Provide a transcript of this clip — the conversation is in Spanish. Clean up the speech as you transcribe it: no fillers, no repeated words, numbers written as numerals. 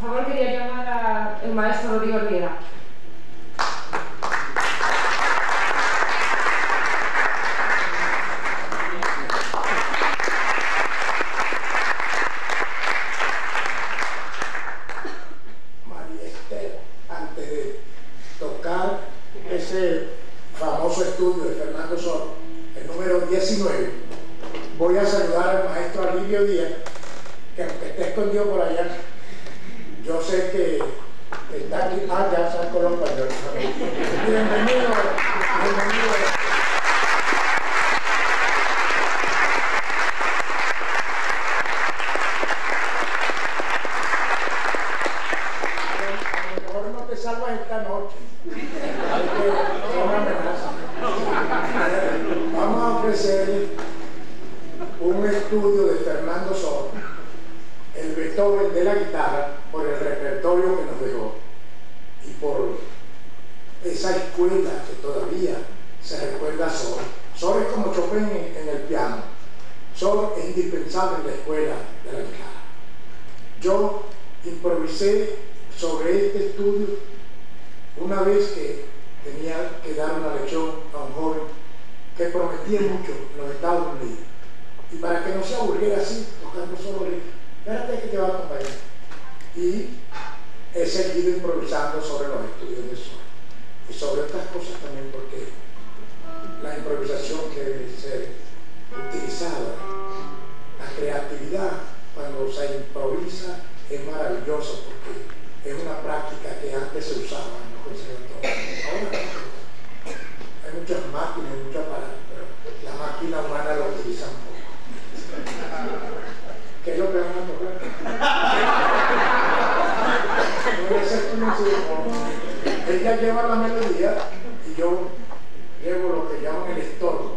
favor, quería llamar al maestro Rodrigo Riera. María Esther, antes de tocar ese famoso estudio de Fernando Sor, el número 19, voy a saludar al maestro Alivio Díaz, que aunque esté escondido por allá, yo sé que está aquí. Ah, ya sacó los pañuelos. Bienvenido, bienvenido. A lo mejor no te salvas esta noche. Es una amenaza. Vamos a ofrecerle un estudio de Fernando Sor, el Beethoven de la guitarra, por el repertorio que nos dejó y por esa escuela que todavía se recuerda a Sor. Sor es como Chopin en el piano. Sor es indispensable en la escuela de la guitarra. Yo improvisé sobre este estudio una vez que tenía que dar una lección a un joven que prometía mucho en los Estados Unidos. Y para que no se aburriera así, tocando solo, le dije, espérate que te va a acompañar. Y he seguido improvisando sobre los estudios de Sor. Y sobre otras cosas también, porque la improvisación que debe ser utilizada, la creatividad, cuando se improvisa, es maravilloso, porque es una práctica que antes se usaba en los conservatorios. Ahora hay muchas máquinas, muchos aparatos, pero la máquina humana lo utiliza un poco. ¿Qué es lo que vamos a tocar? Ella lleva la melodía y yo llevo lo que llaman el estorbo.